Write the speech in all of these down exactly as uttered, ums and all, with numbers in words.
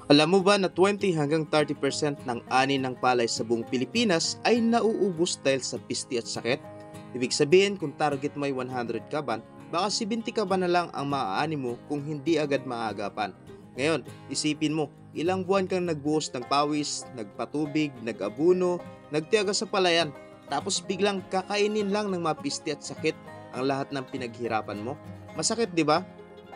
Alam mo ba na twenty hanggang thirty percent ng ani ng palay sa buong Pilipinas ay nauubos dahil sa pisti at sakit? Ibig sabihin, kung target mo ay one hundred kaban, baka seventy kaban na lang ang maaani mo kung hindi agad maagapan. Ngayon, isipin mo, ilang buwan kang nagbuhos ng pawis, nagpatubig, nag-abuno, nagtiyaga sa palayan, tapos biglang kakainin lang ng mga pisti at sakit ang lahat ng pinaghirapan mo? Masakit, di ba?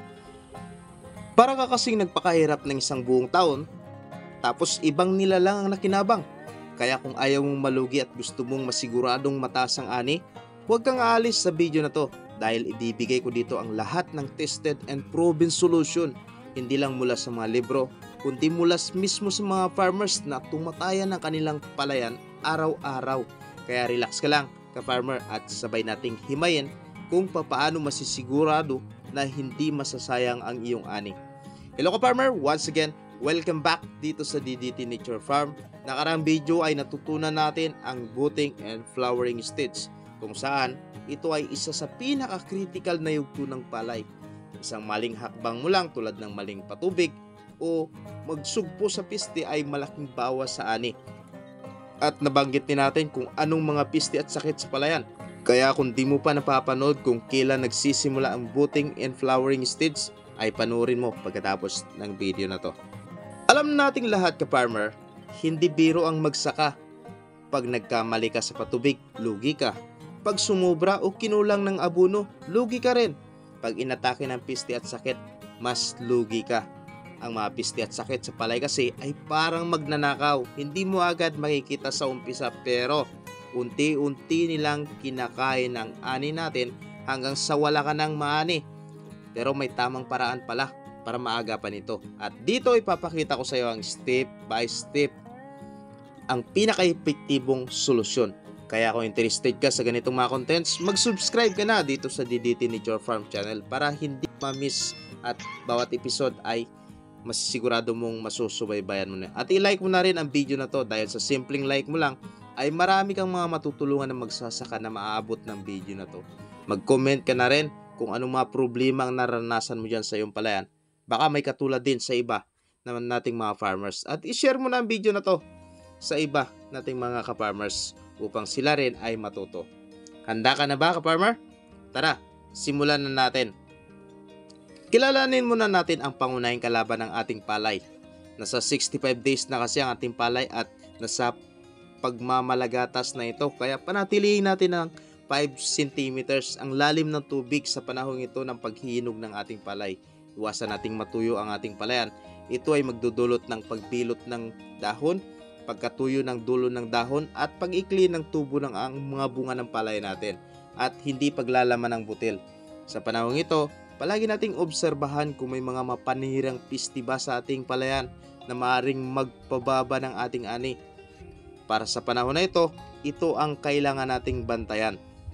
Para ka kasing nagpakahirap ng isang buong taon, tapos ibang nila lang ang nakinabang. Kaya kung ayaw mong malugi at gusto mong masiguradong mataas ang ani, huwag kang aalis sa video na to dahil ibibigay ko dito ang lahat ng tested and proven solution. Hindi lang mula sa mga libro, kundi mula mismo sa mga farmers na tumatayan ng kanilang palayan araw-araw. Kaya relax ka lang, ka-farmer, at sabay nating himayin kung papaano masisigurado na hindi masasayang ang iyong ani. Hello ka-farmer! Once again, welcome back dito sa D D T Nature Farm. Nakaraang video ay natutunan natin ang budding and flowering stage, kung saan ito ay isa sa pinaka-critical na yugto ng palay. Isang maling hakbang mo lang tulad ng maling patubig o magsugpo sa piste ay malaking bawas sa ani. At nabanggit din natin kung anong mga piste at sakit sa palayan. Kaya kung di mo pa napapanood kung kailan nagsisimula ang budding and flowering stage, ay panoorin mo pagkatapos ng video na to. Alam nating lahat ka-farmer, hindi biro ang magsaka. Pag nagkamali ka sa patubig, lugi ka. Pag sumubra o kinulang ng abuno, lugi ka rin. Pag inatake ng piste at sakit, mas lugi ka. Ang mga piste at sakit sa palay kasi ay parang magnanakaw. Hindi mo agad makikita sa umpisa pero unti-unti nilang kinakain ang ani natin hanggang sa wala ka ng maani. Pero may tamang paraan pala para maagapan ito. At dito ipapakita ko sa iyo ang step by step ang pinaka-epektibong solusyon. Kaya kung interested ka sa ganitong mga contents, mag-subscribe ka na dito sa D D T Nature Farm channel para hindi ma-miss at bawat episode ay masisigurado mong masusubaybayan mo na. At i-like mo na rin ang video na to dahil sa simpleng like mo lang ay marami kang mga matutulungan na magsasaka na maaabot ng video na to. Mag-comment ka na rin kung anong mga problema ang naranasan mo dyan sa iyong palayan. Baka may katulad din sa iba naman nating mga farmers. At i-share mo na ang video na to sa iba nating mga ka-farmers upang sila rin ay matuto. Handa ka na ba, ka-farmer? Tara, simulan na natin. Kilalanin muna natin ang pangunahing kalaban ng ating palay. Nasa sixty-five days na kasi ang ating palay at nasa pagmamalagatas na ito. Kaya panatilihin natin ang five centimeters ang lalim ng tubig sa panahong ito ng paghihinog ng ating palay. Iwasan nating matuyo ang ating palayan. Ito ay magdudulot ng pagbilot ng dahon, pagkatuyo ng dulo ng dahon at pag-ikli ng tubo ng ang mga bunga ng palay natin at hindi paglalaman ng butil. Sa panahong ito, palagi nating obserbahan kung may mga mapanirang pisti ba sa ating palayan na maaaring magpababa ng ating ani. Para sa panahon na ito, ito ang kailangan nating bantayan.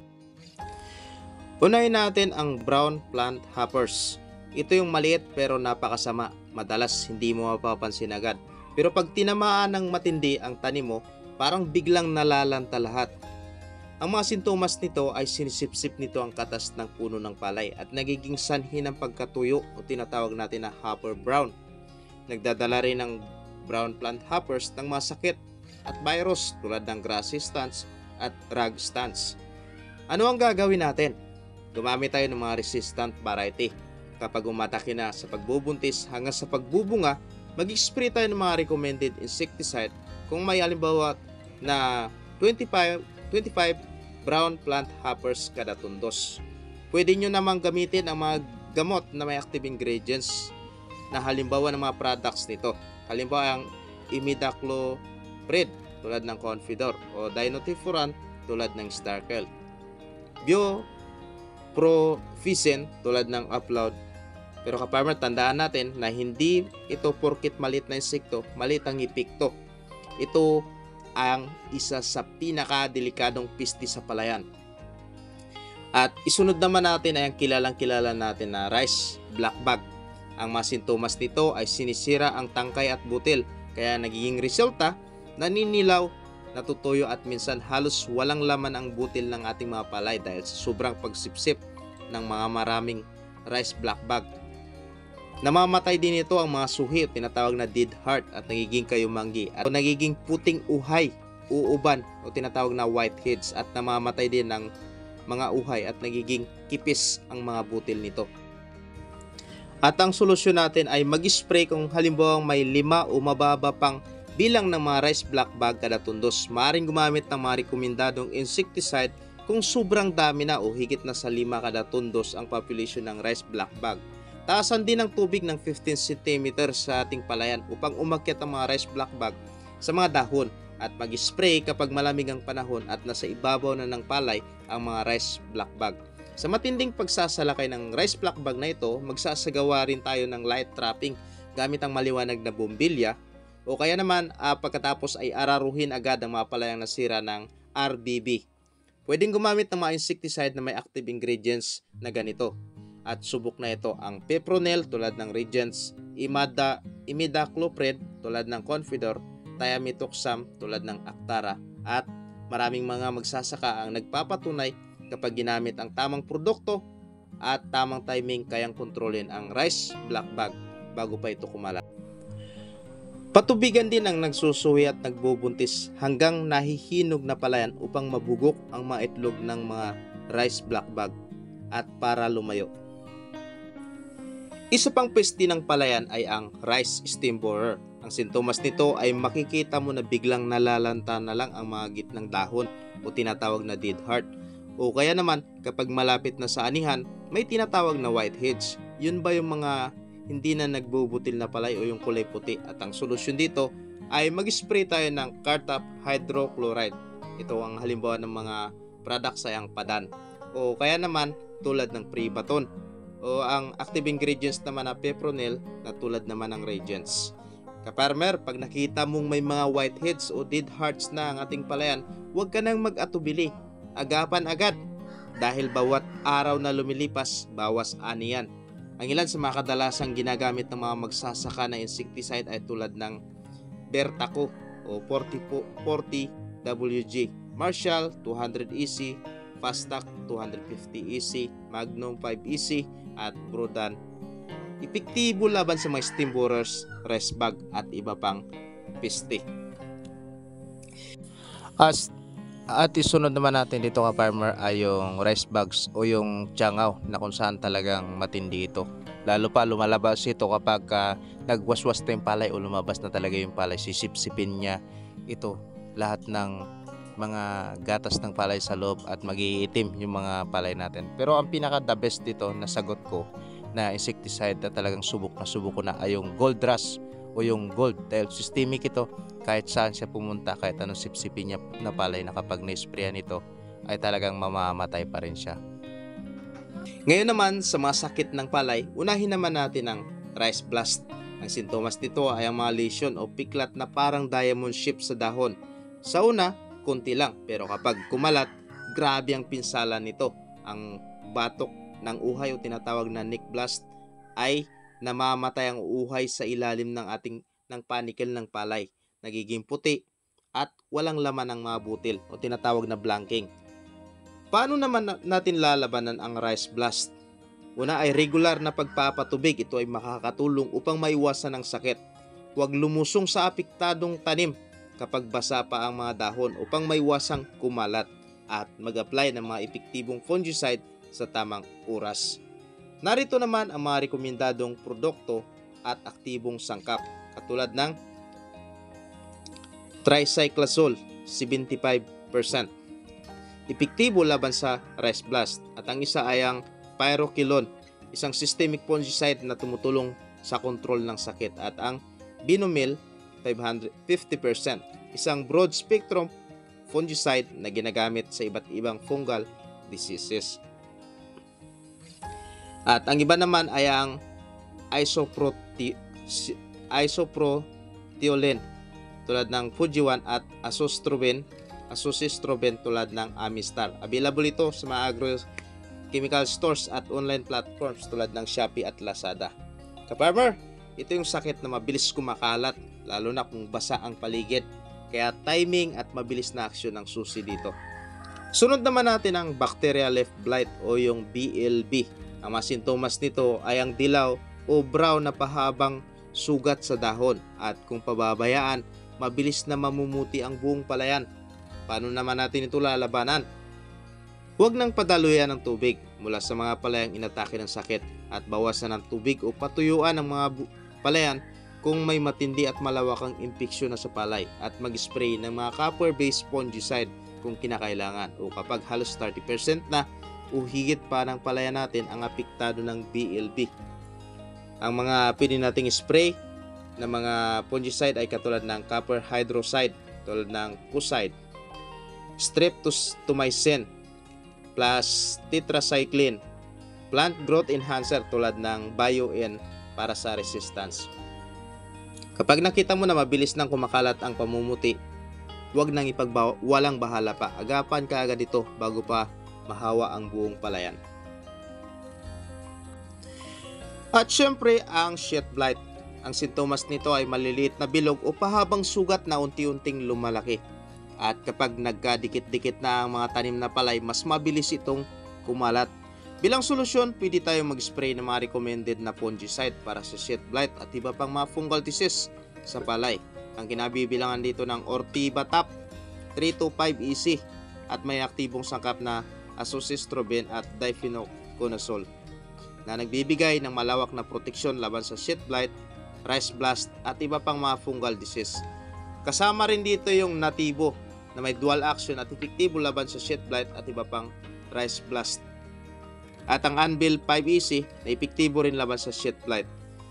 Unahin natin ang brown plant hoppers. Ito yung maliit pero napakasama. Madalas hindi mo mapapansin agad. Pero pag tinamaan ng matindi ang tanim mo, parang biglang nalalanta lahat. Ang mga sintomas nito ay sinisipsip nito ang katas ng puno ng palay at nagiging sanhi ng pagkatuyo o tinatawag natin na hopper brown. Nagdadala rin ng brown plant hoppers ng mga sakit at virus tulad ng grassy stance at rag stance. Ano ang gagawin natin? Gumamit tayo ng mga resistant variety. Kapag umatake na sa pagbubuntis hanggang sa pagbubunga, mag-spray tayo ng mga recommended insecticide kung may halimbawa na twenty-five, twenty-five brown plant hoppers kada tundos. Pwede nyo namang gamitin ang mga gamot na may active ingredients na halimbawa ng mga products nito. Halimbawa ang imidacloprid tulad ng Confidor o Dinotefuran tulad ng Starkel. Bio Proficin tulad ng Upload. Pero ka-farmer, tandaan natin na hindi ito porkit malit na insekto, malit ang epekto. Ito ang isa sa pinakadelikadong pisti sa palayan. At isunod naman natin ay ang kilalang kilala natin na rice black bag. Ang mga sintomas nito ay sinisira ang tangkay at butil, kaya nagiging resulta, naninilaw, natutuyo at minsan halos walang laman ang butil ng ating mga palay dahil sa sobrang pagsipsip ng mga maraming rice black bag. Namamatay din ito ang mga suhi, tinatawag na dead heart, at nagiging kayumanggi at nagiging puting uhay, uuban o tinatawag na whiteheads, at namamatay din ng mga uhay at nagiging kipis ang mga butil nito. At ang solusyon natin ay mag-spray kung halimbawa may lima o mababa pang bilang ng mga rice black bag kada tundos. Maaaring gumamit ng mga rekomendadong insecticide kung sobrang dami na o higit na sa lima kada tundos ang population ng rice black bag. Taasan din ng tubig ng fifteen centimeters sa ating palayan upang umakyat ang mga rice black bag sa mga dahon, at mag-spray kapag malamig ang panahon at nasa ibabaw na ng palay ang mga rice black bag. Sa matinding pagsasalakay ng rice black bag na ito, magsasagawa rin tayo ng light trapping gamit ang maliwanag na bombilya, o kaya naman uh, pagkatapos ay araruhin agad ang mga palayang nasira ng R B B. Pwedeng gumamit ng mga insecticide na may active ingredients na ganito. At subok na ito ang Pepronel tulad ng Regents, Imada, Imidacloprid tulad ng Confidor, Thiametoxam tulad ng Actara, at maraming mga magsasaka ang nagpapatunay kapag ginamit ang tamang produkto at tamang timing kayang kontrolin ang rice black bag bago pa ito kumalat. Patubigan din ang nagsusuwi at nagbubuntis hanggang nahihinog na palayan upang mabugok ang mga itlog ng mga rice black bag at para lumayo. Isa pang peste ng palayan ay ang rice stem borer. Ang sintomas nito ay makikita mo na biglang nalalanta na lang ang mga gitnang dahon o tinatawag na dead heart. O kaya naman kapag malapit na sa anihan, may tinatawag na whiteheads. Yun ba yung mga hindi na nagbubutil na palay o yung kulay puti? At ang solusyon dito ay mag-spray tayo ng Cartap hydrochloride. Ito ang halimbawa ng mga products ay ang Padan. O kaya naman tulad ng Prebaton. O ang active ingredients naman na Pepronel na tulad naman ng Regents. Kaparmer, pag nakita mong may mga whiteheads o dead hearts na ang ating palayan, huwag ka nang mag-atubili. Agapan agad dahil bawat araw na lumilipas, bawas ani yan. Ang ilan sa mga kadalasang ginagamit ng mga magsasaka na insecticide ay tulad ng Bertaco o forty W G, Marshall two hundred E C, Fastac two fifty E C, Magnum five E C, at Brodan. Epektibo laban sa mga stem borers, rice bag at iba pang peste. As at isunod naman natin dito ka farmer ay yung rice bags o yung tiyangaw na kung saan talagang matindi ito. Lalo pa lumalabas ito kapag uh, nagwaswas na yung palay o lumabas na talaga yung palay, sisipsipin niya ito lahat ng mga gatas ng palay sa loob at magiitim yung mga palay natin. Pero ang pinaka the best dito na sagot ko na insecticide na talagang subok na subok ko na ay yung Gold Rush o yung gold, dahil systemic ito. Kahit saan siya pumunta, kahit anong sipsipin niya na palay, na kapag na-sprayan ito ay talagang mamamatay pa rin siya. Ngayon naman sa mga sakit ng palay, unahin naman natin ang rice blast. Ang sintomas nito ay ang mga lesion o piklat na parang diamond shape sa dahon. Sa una, konti lang, pero kapag kumalat, grabe ang pinsala nito. Ang batok ng uhay o tinatawag na neck blast ay namamatay ang uhay sa ilalim ng ating ng panikel ng palay. Nagiging puti at walang laman ang mga butil o tinatawag na blanking. Paano naman natin lalabanan ang rice blast? Una ay regular na pagpapatubig. Ito ay makakatulong upang maiwasan ang sakit. Huwag lumusong sa apektadong tanim kapag basa pa ang mga dahon upang maiwasang kumalat, at mag-apply ng mga epektibong fungicide sa tamang oras. Narito naman ang mga rekomendadong produkto at aktibong sangkap katulad ng Tricyclazole seventy-five percent. Epektibo laban sa rice blast. At ang isa ay ang Pyroquilone, isang systemic fungicide na tumutulong sa kontrol ng sakit. At ang Binomil fifty percent, isang broad spectrum fungicide na ginagamit sa iba't ibang fungal diseases. At ang iba naman ay ang Isoproti Isoproteolin tulad ng Fujiwan at Azostrobin, Azostrobin tulad ng Amistar. Available ito sa mga agrochemical stores at online platforms tulad ng Shopee at Lazada. Ka-farmer, ito yung sakit na mabilis kumakalat lalo na kung basa ang paligid. Kaya timing at mabilis na aksyon ang susi dito. Sunod naman natin ang bacterial leaf blight o yung B L B. Ang mga sintomas nito ay ang dilaw o brown na pahabang sugat sa dahon, at kung pababayaan, mabilis na mamumuti ang buong palayan. Paano naman natin ito lalabanan? Huwag nang padaluyan ng tubig mula sa mga palayang inatake ng sakit, at bawasan ng tubig o patuyuan ng mga palayan kung may matindi at malawakang impeksyon na sa palay, at mag-spray ng mga copper-based fungicide kung kinakailangan, o kapag halos thirty percent na o higit pa ng palaya natin ang apektado ng B L B. Ang mga pwede nating spray na mga fungicide ay katulad ng copper hydroside, tulad ng Fuside, streptomycin plus tetracycline, plant growth enhancer tulad ng Bio-N para sa resistance. Kapag nakita mo na mabilis nang kumakalat ang pamumuti, huwag nang ipagwalang bahala pa. Agapan ka agad ito bago pa mahawa ang buong palayan. At syempre, ang sheath blight. Ang sintomas nito ay maliliit na bilog o pahabang sugat na unti-unting lumalaki. At kapag nagkadikit-dikit na ang mga tanim na palay, mas mabilis itong kumalat. Bilang solusyon, pwede tayong mag-spray ng mga recommended na fungicide para sa sheath blight at iba pang mga fungal disease sa palay. Ang kinabibilangan dito ng Ortiba Top three two five E C at may aktibong sangkap na azoxystrobin at difenoconazole na nagbibigay ng malawak na proteksyon laban sa sheath blight, rice blast at iba pang mga fungal disease. Kasama rin dito yung Nativo na may dual action at epektibo laban sa sheath blight at iba pang rice blast. At ang Anvil five E C na epektibo rin laban sa sheath blight.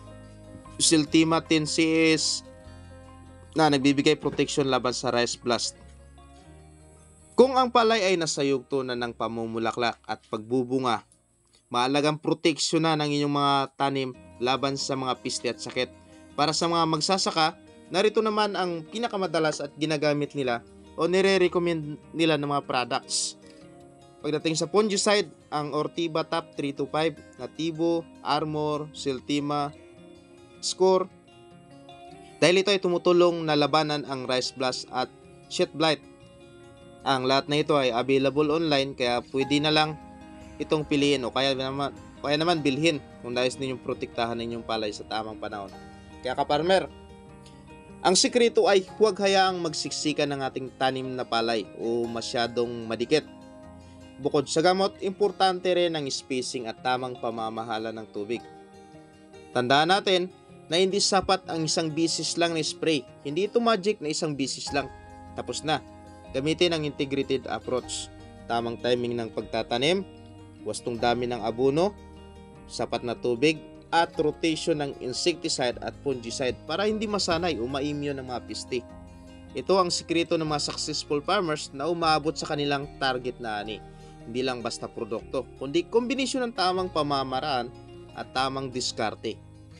Siltima ten C S na nagbibigay protection laban sa rice blast. Kung ang palay ay nasa yugto na ng pamumulaklak at pagbubunga, maalagang proteksyon na ng inyong mga tanim laban sa mga piste at sakit. Para sa mga magsasaka, narito naman ang pinakamadalas at ginagamit nila o nire-recommend nila ng mga products. Pagdating sa fungicide, ang Ortiba Top three two five, Nativo, Armor, Siltima, Score. Dahil ito ay tumutulong na labanan ang rice blast at sheath blight. Ang lahat na ito ay available online, kaya pwede na lang itong piliin o kaya naman, kaya naman bilhin kung nais ninyong protektahan ninyong palay sa tamang panahon. Kaya kaparmer, ang sikreto ay huwag hayaang magsiksikan ng ating tanim na palay o masyadong madikit. Bukod sa gamot, importante rin ang spacing at tamang pamamahala ng tubig. Tandaan natin na hindi sapat ang isang bisis lang na spray. Hindi ito magic na isang bisis lang. Tapos na. Gamitin ang integrated approach. Tamang timing ng pagtatanim, wastong dami ng abono, sapat na tubig, at rotation ng insecticide at fungicide para hindi masanay o ma-immune ng mga piste. Ito ang sikreto ng mga successful farmers na umaabot sa kanilang target na ani. Hindi lang basta produkto, kundi kombinasyon ng tamang pamamaraan at tamang diskarte.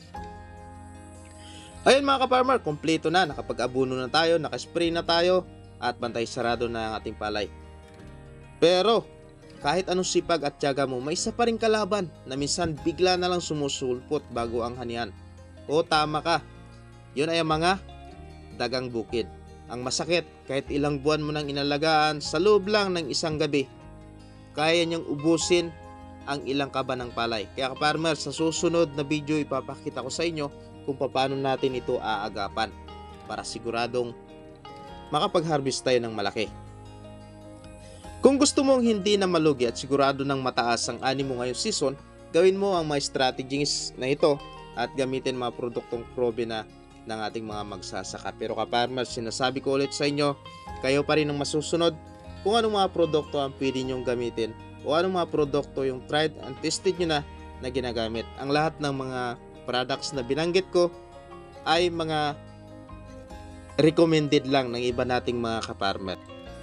Ayun mga ka-farmer, kompleto na. Nakapag-abono na tayo, nakaspray na tayo, at bantay sarado na ang ating palay. Pero kahit anong sipag at tiyaga mo, may isa pa rin kalaban na minsan bigla na lang sumusulpot bago ang hanian. O tama ka, yun ay ang mga dagang bukid. Ang masakit, kahit ilang buwan mo nang inalagaan, sa loob lang ng isang gabi, kaya niyang ubusin ang ilang kaba ng palay. Kaya ka-farmer, sa susunod na video ipapakita ko sa inyo kung paano natin ito aagapan para siguradong makapag-harvest tayo ng malaki. Kung gusto mong hindi na malugi at sigurado ng mataas ang ani mo ngayong season, gawin mo ang mga strategies na ito at gamitin mga produktong probe na ng ating mga magsasaka. Pero ka-farmers, sinasabi ko ulit sa inyo, kayo pa rin ang masusunod kung anong mga produkto ang pwede nyong gamitin o anong mga produkto yung tried and tested nyo na na ginagamit. Ang lahat ng mga products na binanggit ko ay mga recommended lang ng iba nating mga ka-farmer.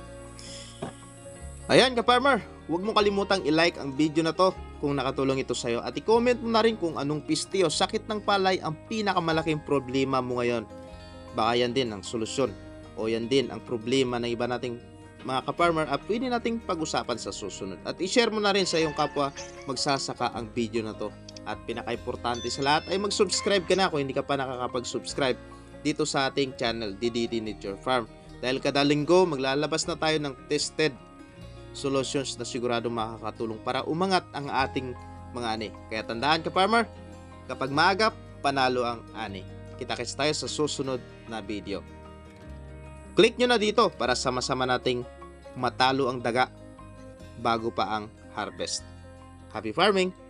Ayan ka-farmer, huwag mo kalimutang i-like ang video na to kung nakatulong ito sa'yo at i-comment mo na rin kung anong piste o sakit ng palay ang pinakamalaking problema mo ngayon. Baka yan din ang solusyon o yan din ang problema ng iba nating mga ka-farmer at pwede nating pag-usapan sa susunod. At i-share mo na rin sa iyong kapwa magsasaka ang video na to. At pinaka-importante sa lahat ay mag-subscribe ka na kung hindi ka pa nakakapag-subscribe dito sa ating channel, D D T Nature Farm. Dahil kada linggo maglalabas na tayo ng tested solutions na sigurado makakatulong para umangat ang ating mga ani. Kaya tandaan ka farmer, Kapag maagap, panalo ang ani. Kita-kits tayo sa susunod na video. Click nyo na dito para sama-sama nating matalo ang daga bago pa ang harvest. Happy farming!